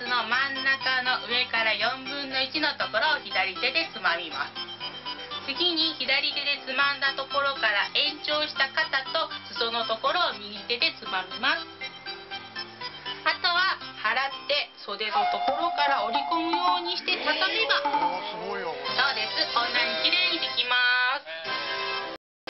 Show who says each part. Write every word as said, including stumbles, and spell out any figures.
Speaker 1: の真ん中の上からよんぶんのいちのところを左手でつまみます。次に左手でつまんだところから延長した肩と裾のところを右手でつまみます。あとは払って袖のところから折り込むよう